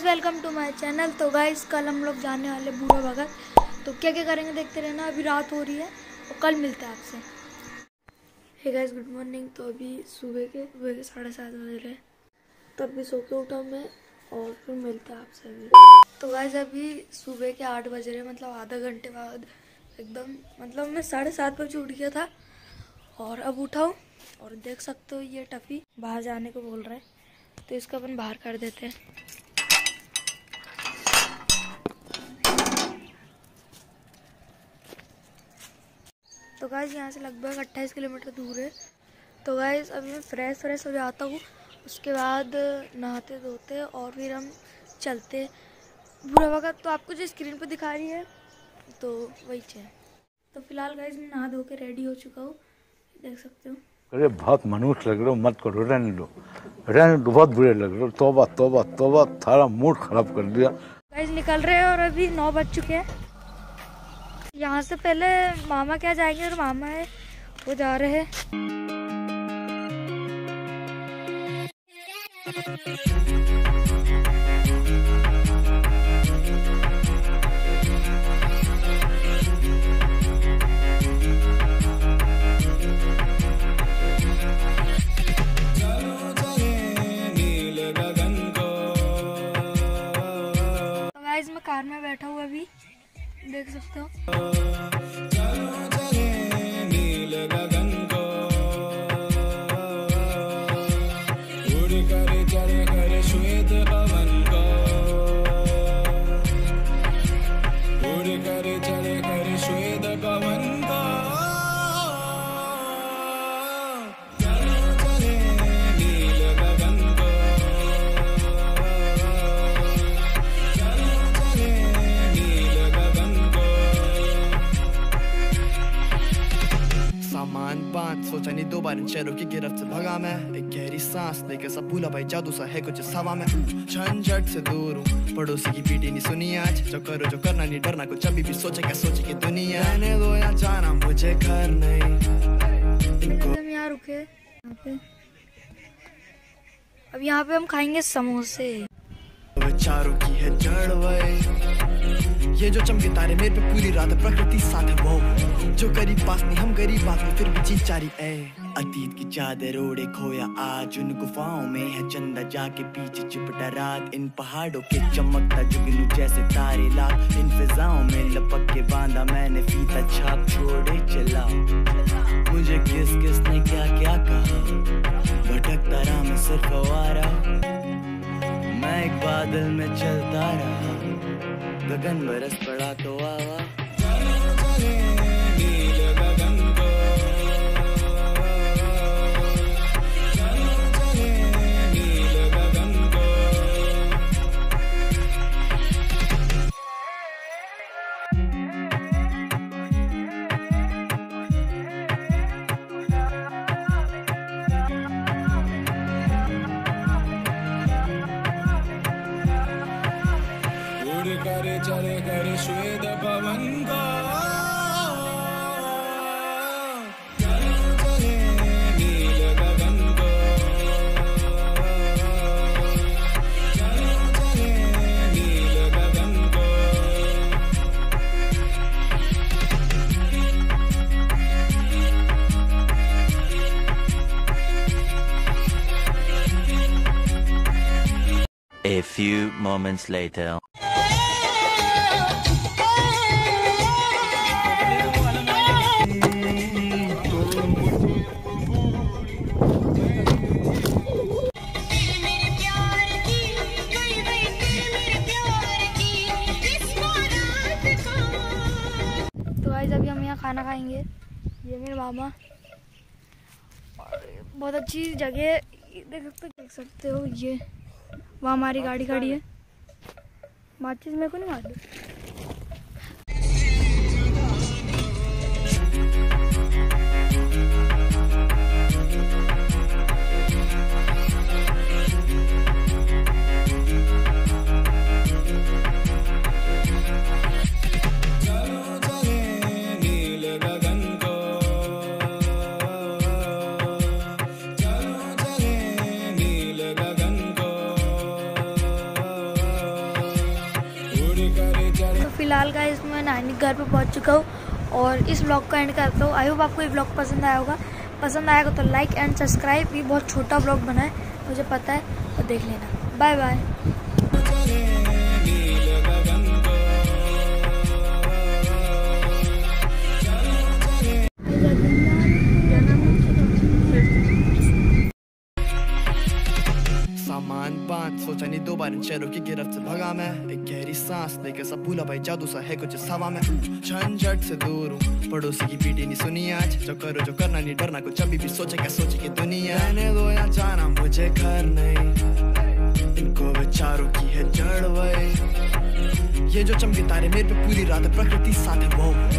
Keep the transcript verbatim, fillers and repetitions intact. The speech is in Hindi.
Welcome to my channel. तो गाइस कल हम लोग जाने वाले बूढ़ा भगत, तो क्या क्या करेंगे देखते रहना। अभी रात हो रही है और कल मिलते हैं आपसे। Hey guys good morning. तो अभी सुबह के सुबह के साढ़े सात बज रहे हैं, तब भी सो के उठा मैं और फिर मिलते हैं आपसे अभी। तो गाइस अभी सुबह के आठ बज रहे हैं, मतलब आधा घंटे बाद एकदम, मतलब मैं साढ़े सात बजे उठ गया था और अब उठाऊँ और देख सकते हो ये टफी बाहर जाने को बोल रहा है, तो इसको अपन बाहर कर देते हैं। तो गाइस यहाँ से लगभग अट्ठाईस किलोमीटर दूर है। तो गाइस अभी मैं फ्रेश फ्रेश हो जाता हूँ, उसके बाद नहाते धोते और फिर हम चलते बूढ़ा भगत। तो आपको जो स्क्रीन पर दिखा रही है तो वही है। तो फिलहाल गाइस मैं नहा धो के रेडी हो चुका हूँ, देख सकते हो। अरे बहुत मनुष्य लग रहे हो, मत करो, रहने दो रहने दो, बहुत बुरे लग रहे हो। तौबा तौबा तौबा, थारा मूड खराब कर दिया। गाइस निकल रहे हैं और अभी नौ बज चुके हैं। यहाँ से पहले मामा क्या जाएंगे और मामा है वो जा रहे हैं। तो गाइस मैं कार में बैठा हूँ अभी, देख सकते हो। सोचा नहीं दो बार इन शहरों की गिरफ्त से भगा मैं, एक गहरी सांस लेकर सब भूला भाई जादू सा है कुछ हवा में। झंझट से दूर हूँ, पड़ोसी की पीटी नहीं सुनी आज, जो करो जो करना नहीं डरना, कुछ अभी भी सोचे क्या सोचे की दुनिया। रहने दो या जाना मुझे घर नहीं। हम यहाँ रुके यहाँ पे, अब यहाँ पे हम खाएंगे समोसे। विचारों की है जड़ वही, ये जो चमके तारे मेरे पे पूरी रात प्रकृति साथ है वो, जो करीब पास नहीं हम गरीब बात में फिर भी जी चारी ए। अतीत की चादर ओढ़े खोया आज उन गुफाओं में है चंदा जाके पीछे चिपटा रात, इन पहाड़ों के चमकता जुगनू जैसे तारे लाख, इन फिजाओं में लपक के बांधा मैंने फीता छाप छोड़े चला। मुझे किस किस ने क्या क्या कहा, भटकता रहा मैं सिर्फ आवारा, मैं एक बादल में चलता रहा, गगन बरस पड़ा तो आवा। करे चले करे श्वेत पवन का, चले चले नील गगन को, चले चले नील गगन को। A few moments later. अभी हम यहाँ खाना खाएंगे, ये मेरे मामा, और बहुत अच्छी जगह देख सकते देख सकते हो। ये वहाँ हमारी गाड़ी खड़ी है, माचिस मेरे को नहीं मालूम। फिलहाल गाइस मैं नानी घर पे पहुंच चुका हूँ और इस ब्लॉग का एंड करता हूँ। आई होप आपको ये ब्लॉग पसंद आया होगा। पसंद आएगा तो लाइक एंड सब्सक्राइब। ये बहुत छोटा ब्लॉग बना है, मुझे पता है, तो देख लेना। Bye bye. सामान बांध सोचा नहीं दो बार इन शहरों की गिरफ्त से भगा मैं। एक गहरी सांस लेकर सब भूला भाई जादू सा है कुछ इस हवा में। झंझट से दूर हूँ, पड़ोसी की पीटी नहीं सुनी आज। जो करो जो करना नहीं डरना, कुछ अभी भी सोचे क्या सोचे की दुनिया। रहने दो या जाना मुझे घर नहीं, इनको विचारों की है जड़ वही। ये जो चमके तारे मेरे पे पूरी रात प्रकृति साथ है वो।